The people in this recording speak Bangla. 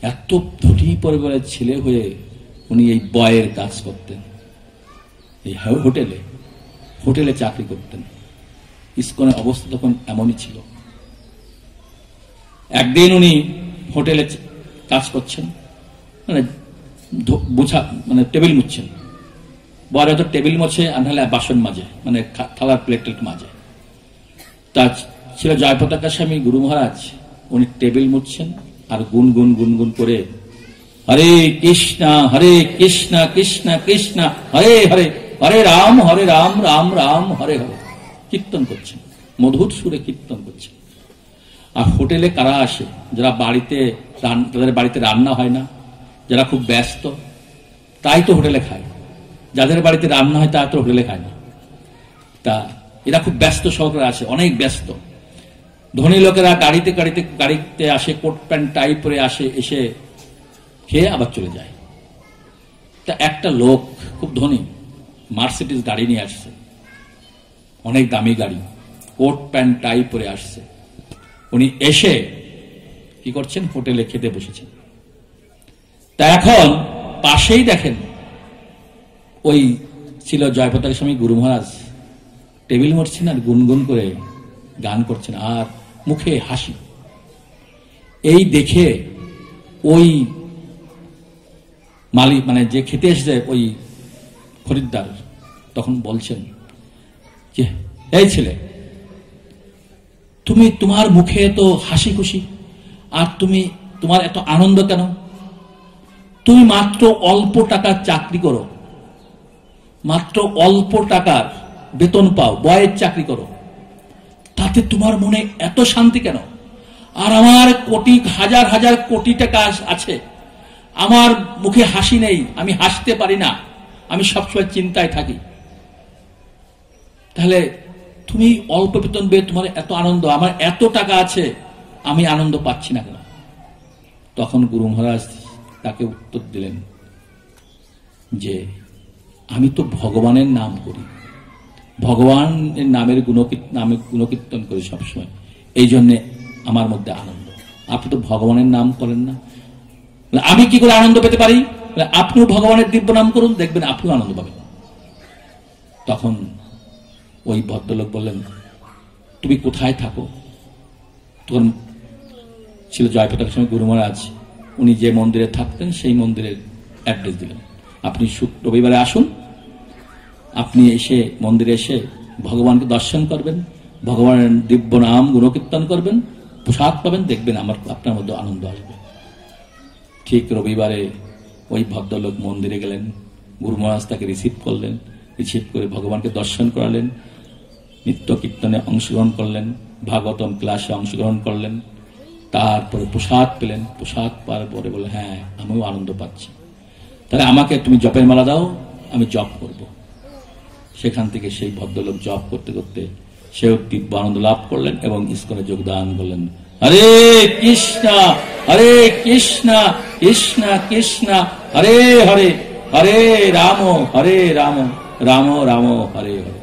এত ধনী পরিবারের ছেলে হয়ে উনি এই বয়ের কাজ করতেন, এই হোটেলে চাকরি করতেন। ইসকনের অবস্থা তখন এমনই ছিল। একদিন উনি হোটেলে কাজ করছেন, মানে টেবিল মুছছেন। বর হয়তো টেবিল মোছে আর নাহলে বাসন মাজে, মানে থালার প্লেট মাজে। তা ছিল জয়পতাকা স্বামী গুরু মহারাজ, উনি টেবিল মুছছেন আর গুনগুন গুনগুন করে হরে কৃষ্ণ কৃষ্ণ কৃষ্ণ হরে হরে, হরে রাম রাম রাম হরে হরে কীর্তন করছেন, মধুর সুরে কীর্তন করছেন। আর হোটেলে কারা আসে? যারা বাড়িতে, তাদের বাড়িতে রান্না হয় না, যারা খুব ব্যস্ত, তাই তো হোটেলে খায়। যাদের বাড়িতে রান্না হয় তারা তো হোটেলে খায় না। তা এরা খুব ব্যস্ত সহকারে আসে, অনেক ব্যস্ত। ধনী লোকেরা গাড়িতে আসে, কোট প্যান্ট টাই পরে আসে, এসে খেয়ে আবার চলে যায়। তা একটা লোক খুব ধনী, মার্সিডিজ গাড়ি নিয়ে আসছে, অনেক দামি গাড়ি, কোট প্যান্ট টাই পরে আসছে। উনি এসে কি করছেন? হোটেলে খেতে বসেছেন। তা এখন পাশেই দেখেন ওই ছিল জয়পতাকা স্বামী গুরু মহারাজ, টেবিল মরছেন আর গুনগুন করে গান করছেন আর মুখে হাসি। এই দেখে ওই মালিক, মানে যে খেতে এসেছে ওই খরিদ্দার, তখন বলছেন যে এই ছেলে, তুমি তোমার মুখে তো হাসি খুশি, আর তোমার এত আনন্দ কেন? তুমি মাত্র অল্প টাকার চাকরি করো, মাত্র অল্প টাকার বেতন পাও, বয়ের চাকরি করো, তাতে তোমার মনে এত শান্তি কেন? আর আমার হাজার হাজার কোটি টাকা আছে, আমার মুখে হাসি নেই, আমি হাসতে পারি না, আমি সবসময় চিন্তায় থাকি। তাহলে তুমি অল্প বেতন পেয়ে তোমার এত আনন্দ, আমার এত টাকা আছে, আমি আনন্দ পাচ্ছি না কেন? তখন গুরু মহারাজ তাকে উত্তর দিলেন যে আমি তো ভগবানের নাম করি, ভগবানের নামের গুণকীর্তন করি সবসময়, এই জন্যে আমার মধ্যে আনন্দ। আপনি তো ভগবানের নাম করেন না, আমি কি করে আনন্দ পেতে পারি? আপনিও ভগবানের দিব্য নাম করুন, দেখবেন আপনিও আনন্দ পাবেন। তখন ওই ভদ্রলোক বললেন, তুমি কোথায় থাকো? তখন ছিল জয়পতাকা স্বামী গুরু মহারাজ, উনি যে মন্দিরে থাকতেন সেই মন্দিরের অ্যাড্রেস দিলেন। আপনি রবিবারে আসুন, আপনি এসে মন্দিরে এসে ভগবানকে দর্শন করবেন, ভগবানের দিব্য নাম গুণকীর্তন করবেন, প্রসাদ পাবেন, দেখবেন আপনার মধ্যে আনন্দ আসবে। ঠিক রবিবারে ওই ভদ্রলোক মন্দিরে গেলেন, গুরু মহারাজ তাকে রিসিভ করলেন, রিসিভ করে ভগবানকে দর্শন করালেন, নিত্য কীর্তনে অংশগ্রহণ করলেন, ভাগবতম ক্লাসে অংশগ্রহণ করলেন, তারপরে প্রসাদ পেলেন। প্রসাদ পাওয়ার পরে বলে, হ্যাঁ আমিও আনন্দ পাচ্ছি, তাহলে আমাকে তুমি জপের মালা দাও, আমি জপ করব। সেখান থেকে সেই ভদ্রলোক জপ করতে করতে সেও দিব্য আনন্দ লাভ করলেন এবং ইসকনে যোগদান করলেন। হরে কৃষ্ণ কৃষ্ণ কৃষ্ণ হরে হরে, হরে রাম রাম রাম হরে হরে।